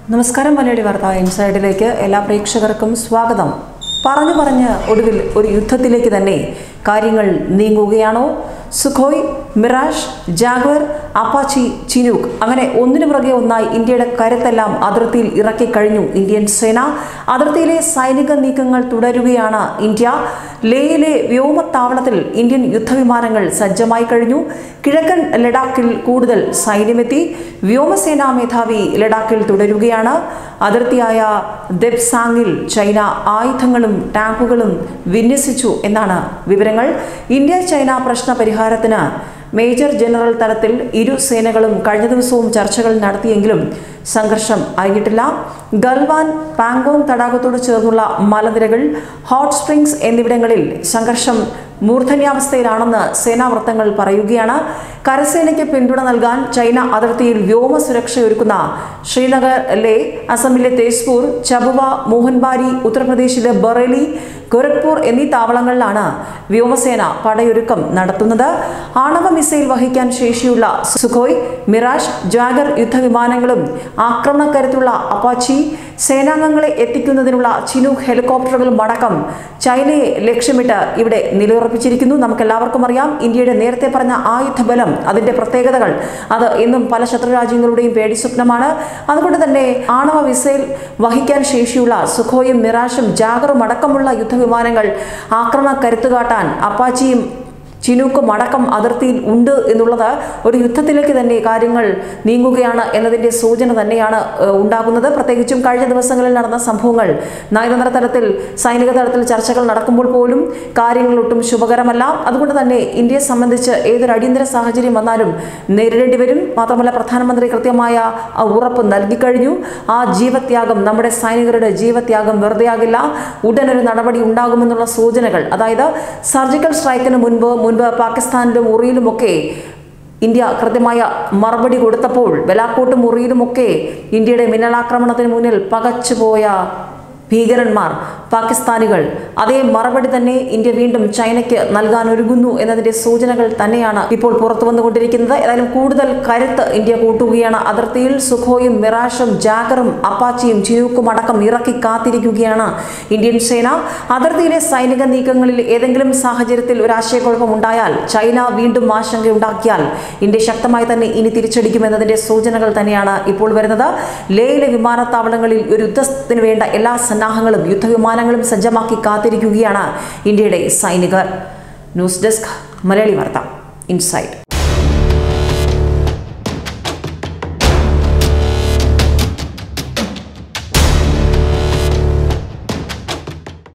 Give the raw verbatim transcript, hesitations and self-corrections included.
നമസ്കാരം മലയാളി വാർത്ത ഇൻസൈഡിലേക്ക് എല്ലാ പ്രേക്ഷകർക്കും സ്വാഗതം. പറഞ്ഞു പറഞ്ഞ് ഒടുവിൽ ഒരു യുദ്ധത്തിലേക്ക് തന്നെ കാര്യങ്ങൾ നീങ്ങുകയാണോ? Sukhoi, Mirage, Jaguar, Apache, Chinook അങ്ങനെ ഒന്നിനു പുറകെ ഒന്നായി ഇന്ത്യയുടെ കരുത്തെല്ലാം അതിർത്തിയിൽ ഇറക്കി കഴിഞ്ഞു ഇന്ത്യൻ സേന. അതിർത്തിയിലെ സൈനിക നീക്കങ്ങൾ തുടരുകയാണ് ഇന്ത്യ. ലേയിലെ വ്യോമത്താവളത്തിൽ ഇന്ത്യൻ യുദ്ധവിമാനങ്ങൾ സജ്ജമായി കഴിഞ്ഞു. കിഴക്കൻ ലഡാക്കിൽ കൂടുതൽ സൈന്യമെത്തി. വ്യോമസേനാ മേധാവി ലഡാക്കിൽ തുടരുകയാണ്. അതിർത്തിയായ ദെബ്സാങ്ങിൽ ചൈന ആയുധങ്ങളും ടാങ്കുകളും വിന്യസിച്ചു എന്നാണ് വിവരങ്ങൾ. ഇന്ത്യ ചൈന പ്രശ്ന പരിഹാരത്തിന് മേജർ ജനറൽ തലത്തിൽ ഇരു സേനകളും കഴിഞ്ഞ ദിവസവും ചർച്ചകൾ നടത്തിയെങ്കിലും സംഘർഷം അയഞ്ഞിട്ടില്ല. ഗൽവാൻ, പാങ്കോങ് തടാകത്തോട് ചേർന്നുള്ള മലനിരകൾ, ഹോട്ട് സ്പ്രിങ്സ് എന്നിവിടങ്ങളിൽ സംഘർഷം മൂർധന്യാവസ്ഥയിലാണെന്ന് സേനാ വൃത്തങ്ങൾ പറയുകയാണ്. കരസേനയ്ക്ക് പിന്തുണ നൽകാൻ ചൈന അതിർത്തിയിൽ വ്യോമ സുരക്ഷയൊരുക്കുന്ന ശ്രീനഗർ, ലേ, അസമിലെ തേസ്പൂർ, ചബുവ, മോഹൻബാരി, ഉത്തർപ്രദേശിലെ ബറേലി, ഗോരഖ്പൂർ എന്നീ താവളങ്ങളിലാണ് വ്യോമസേന പടയൊരുക്കം നടത്തുന്നത്. ആണവ മിസൈൽ വഹിക്കാൻ ശേഷിയുള്ള സുഖോയ്, മിറാഷ്, ജാഗർ യുദ്ധവിമാനങ്ങളും ആക്രമണക്കരുത്തുള്ള അപ്പാച്ചി സേനാംഗങ്ങളെ എത്തിക്കുന്നതിനുള്ള ചിനൂക്ക് ഹെലികോപ്റ്ററുകളും അടക്കം ചൈനയെ ലക്ഷ്യമിട്ട് ഇവിടെ നിലയുറപ്പിച്ചിരിക്കുന്നു. നമുക്കെല്ലാവർക്കും അറിയാം ഇന്ത്യയുടെ നേരത്തെ പറഞ്ഞ ആയുധബലം, അതിന്റെ പ്രത്യേകതകൾ, അത് ഇന്നും പല ശത്രുരാജ്യങ്ങളുടെയും പേടി സ്വപ്നമാണ്. അതുകൊണ്ട് തന്നെ ആണവ മിസൈൽ വഹിക്കാൻ ശേഷിയുള്ള സുഖോയും മിറാഷും ജാഗറും അടക്കമുള്ള യുദ്ധവിമാനങ്ങൾ ആക്രമണ കരുത്തുകാട്ടാൻ അപ്പാച്ചിയും ചിനൂക്കും അടക്കം അതിർത്തിയിൽ ഉണ്ട് എന്നുള്ളത് ഒരു യുദ്ധത്തിലേക്ക് തന്നെ കാര്യങ്ങൾ നീങ്ങുകയാണ് എന്നതിൻ്റെ സൂചന തന്നെയാണ് ഉണ്ടാകുന്നത്. പ്രത്യേകിച്ചും കഴിഞ്ഞ ദിവസങ്ങളിൽ നടന്ന സംഭവങ്ങൾ നയതന്ത്ര തലത്തിൽ, സൈനിക തലത്തിൽ ചർച്ചകൾ നടക്കുമ്പോൾ പോലും കാര്യങ്ങൾ ഒട്ടും ശുഭകരമല്ല. അതുകൊണ്ട് തന്നെ ഇന്ത്യയെ സംബന്ധിച്ച് ഏതൊരു അടിയന്തര സാഹചര്യം വന്നാലും നേരിടേണ്ടി വരും. മാത്രമല്ല പ്രധാനമന്ത്രി കൃത്യമായ ഉറപ്പ് നൽകിക്കഴിഞ്ഞു. ആ ജീവത്യാഗം, നമ്മുടെ സൈനികരുടെ ജീവത്യാഗം വെറുതെയാകില്ല. ഉടനൊരു നടപടി ഉണ്ടാകുമെന്നുള്ള സൂചനകൾ, അതായത് സർജിക്കൽ സ്ട്രൈക്കിന് മുൻപ് മുൻപ് പാകിസ്ഥാനിലും ഉറിയിലുമൊക്കെ ഇന്ത്യ കൃത്യമായ മറുപടി കൊടുത്തപ്പോൾ, ബലാക്കോട്ടും ഉറിയിലുമൊക്കെ ഇന്ത്യയുടെ മിന്നലാക്രമണത്തിന് മുന്നിൽ പകച്ചുപോയ ഭീകരന്മാർ, പാകിസ്ഥാനികൾ, അതേ മറുപടി തന്നെ ഇന്ത്യ വീണ്ടും ചൈനയ്ക്ക് നൽകാൻ ഒരുങ്ങുന്നു എന്നതിന്റെ സൂചനകൾ തന്നെയാണ് ഇപ്പോൾ പുറത്തു വന്നുകൊണ്ടിരിക്കുന്നത്. ഏതായാലും കൂടുതൽ കരുത്ത് ഇന്ത്യ കൂട്ടുകയാണ്. അതിർത്തിയിൽ സുഖോയും മിറാഷും ജാഗറും അപ്പാച്ചിയും ചിനൂക്കും അടക്കം ഇറക്കി കാത്തിരിക്കുകയാണ് ഇന്ത്യൻ സേന. അതിർത്തിയിലെ സൈനിക നീക്കങ്ങളിൽ ഏതെങ്കിലും സാഹചര്യത്തിൽ ഒരു ആശയക്കുഴപ്പം ഉണ്ടായാൽ, ചൈന വീണ്ടും ആശങ്കയുണ്ടാക്കിയാൽ ഇന്ത്യ ശക്തമായി തന്നെ ഇനി തിരിച്ചടിക്കുമെന്നതിന്റെ സൂചനകൾ തന്നെയാണ് ഇപ്പോൾ വരുന്നത്. ലേയിലെ വിമാനത്താവളങ്ങളിൽ ഒരു യുദ്ധത്തിന് വേണ്ട എല്ലാ സന്നാഹങ്ങളും യുദ്ധവിമാനങ്ങളും സജ്ജമാക്കി കാത്തിരിക്കുകയാണ് ഇന്ത്യയുടെ സൈനികർ. ന്യൂസ് ഡെസ്ക്, മലയാളി വാർത്ത ഇൻസൈഡ്.